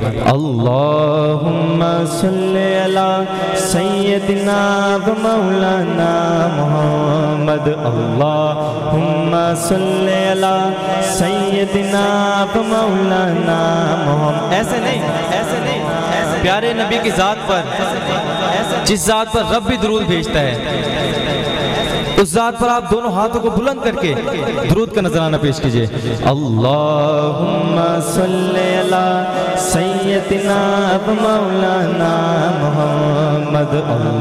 اللہم صلی علی سیدنا و مولانا محمد اللہم صلی علی سیدنا و مولانا محمد. ایسے نہیں پیارے نبی کی ذات پر، جس ذات پر رب بھی درود بھیجتا ہے، اس ذات پر آپ دونوں ہاتھوں کو بلند کر کے درود کا نذرانہ پیش کیجئے. اللہم صلی علی سیدنا و مولانا محمد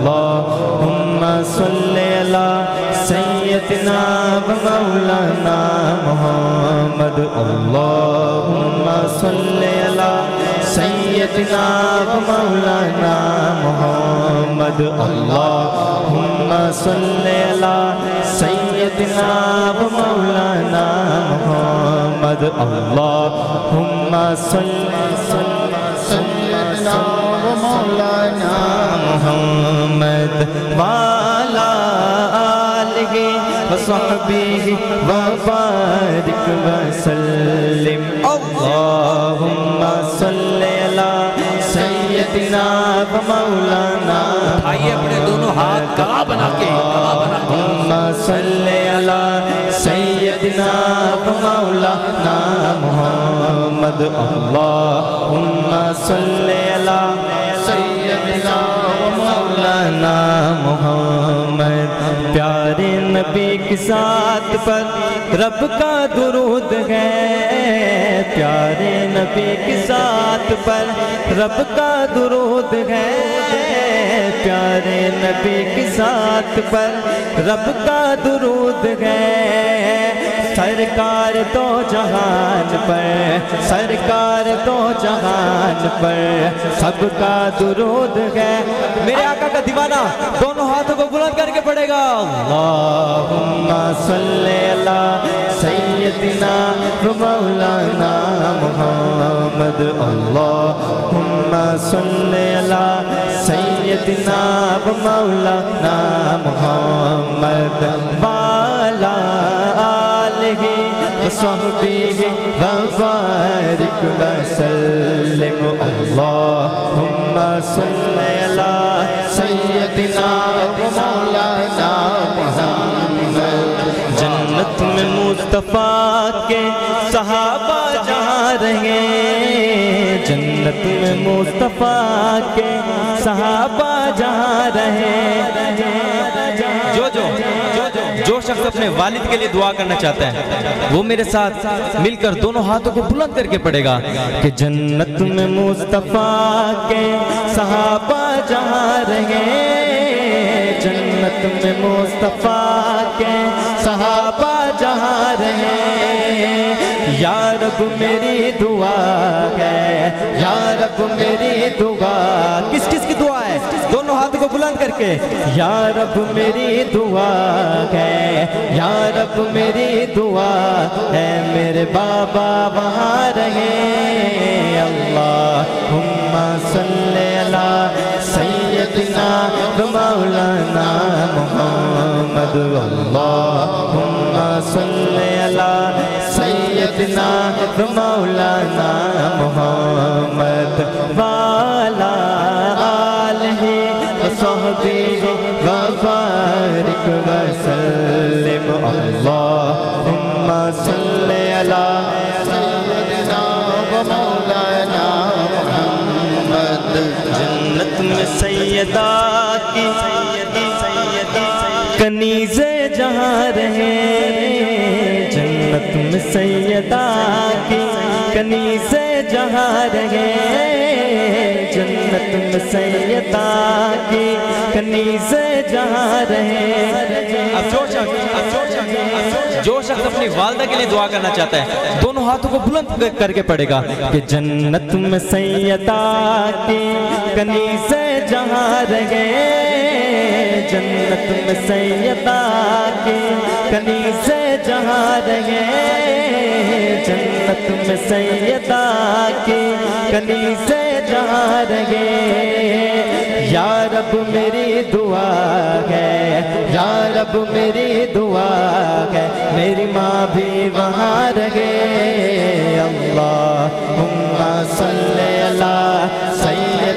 اللہم صلی علی سیدنا و مولانا محمد اللہم صلی علی سیدنا و مولانا محمد اللہم صلی علی سیدنا و مولانا محمد اللہم صلی سیدنا و مولانا محمد وعلی آلہ وصحبہ وبارک وسلم. اللہم صلی علی سیدنا و مولانا. آئیے اپنے دونوں ہاتھ گواہ بنا کے اللہم صلی علی سیدنا و مولانا محمد اللہم صلی علی سیدنا و مولانا محمد. پیارے نبی کی ذات پر رب کا درود ہے، پیارے نبی کی ذات پر رب کا درود ہے، پیارے نبی کی ذات پر رب کا درود ہے. سرکار دو جہان پر، سرکار دو جہان پر سب کا درود ہے. میرے آقا کا دیوانہ دونوں ہاتھوں کو بلند کر کے پڑھے گا. اللہم صلی علی سیدنا و مولانا محمد اللہم صلی علی سیدنا و مولانا محمد وعلی آلہ وصحبہ وبارک وسلم. اللہم صلی علی سیدنا و مولانا محمد. جنت میں مصطفیٰ کے صحابہ جہاں رہے، جنت میں مصطفیٰ کے صحابہ جہاں رہے. جو شخص اپنے والد کے لیے دعا کرنا چاہتا ہے وہ میرے ساتھ مل کر دونوں ہاتھوں کو بلند کر کے پڑھے گا کہ جنت میں مصطفیٰ کے صحابہ جہاں رہے، جنت میں مصطفیٰ کے صحابہ جہاں رہے. یا رب میری دعا ہے، یا رب میری دعا. کس کس کی دعا ہے؟ دونوں ہاتھ کو بلند کر کے. یا رب میری دعا ہے، یا رب میری دعا ہے میرے بابا وہاں رہے. اللہم صلی علی سیدنا و مولانا محمد اللہم صلی علی سیدنا و مولانا محمد وعلی آلہ وصحبہ وبارک وسلم. اللہم صلی علی سیدنا و مولانا محمد. جنت میں سیدہ کی کنیزیں جہاں رہے، جنت میں سیدہ کی کنیزیں جہاں رہے، جنت میں سیدہ کی کنیزیں جہاں رہے. اب جو شخص اپنی والدہ کے لیے دعا کرنا چاہتا ہے دونوں ہاتھوں کو بلند کر کے پڑھے گا کہ جنت میں سیدہ کی کنیزیں جہاں رہے، جنت میں سیدہ کی کنیزیں جہاں رہے، جنت میں سیدہ کی کنیزیں جہاں رہے. یا رب میری دعا ہے، یا رب میری دعا ہے میری ماں بھی وہاں رہے. اللہم صلی علی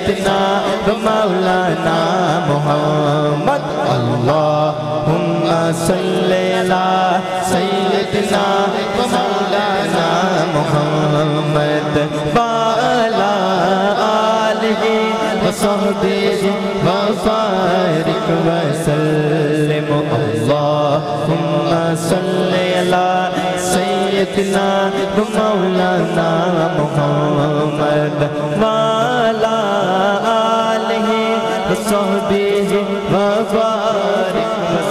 سیدنا و مولانا محمد اللہم صلی علی سیدنا و مولانا محمد وعلی آلہ وصحبہ وبارک وسلم اللہم صلی علی سیدنا و مولانا محمد وعلی آلہ وصحبہ وبارک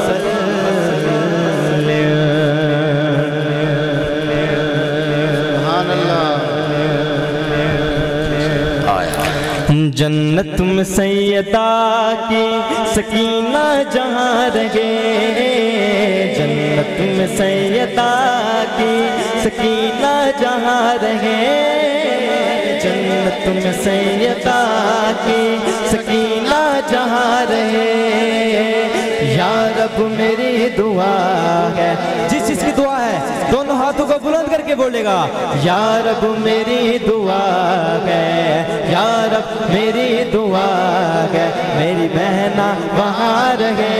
جنت میں سیدہ کی سکینہ جہاں رہے جنت میں سیدہ کی سکینہ جہاں رہے جنت میں سیدہ کی سکینہ جہاں رہے یا رب میری دعا ہے جس چیز کی دعا ہے دونوں ہاتھوں کو بلند کر کے بولے گا یا رب میری دعا ہے یا رب میری دعا ہے میری بہنا وہاں رہے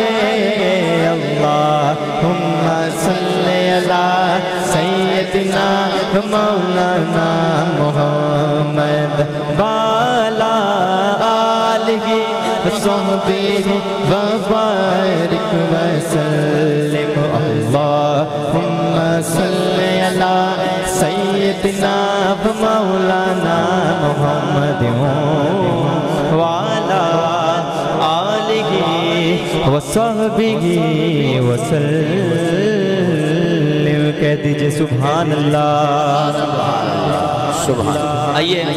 اللہم صلی علی سیدنا و مولانا محمد وعلی آلہ وصحبہ وبارک وسلم اللہم صلی علی سیدنا و مولانا محمد وعلی آلہ وصحبہ وسلم کہہ دیجئے سبحان اللہ سبحان اللہ آئیے